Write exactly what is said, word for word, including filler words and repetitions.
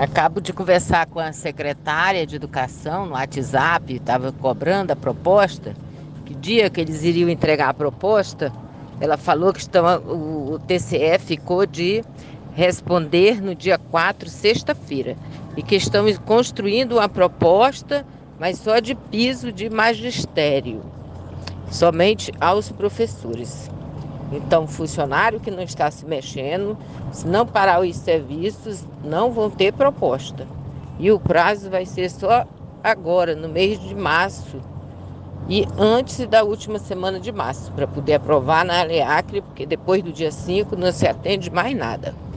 Acabo de conversar com a secretária de Educação no WhatsApp, estava cobrando a proposta. Que dia que eles iriam entregar a proposta? Ela falou que estão, o, o T C E ficou de responder no dia quatro, sexta-feira, e que estão construindo uma proposta, mas só de piso de magistério, somente aos professores. Então, funcionário que não está se mexendo, se não parar os serviços, não vão ter proposta. E o prazo vai ser só agora, no mês de março, e antes da última semana de março, para poder aprovar na Aleacre, porque depois do dia cinco não se atende mais nada.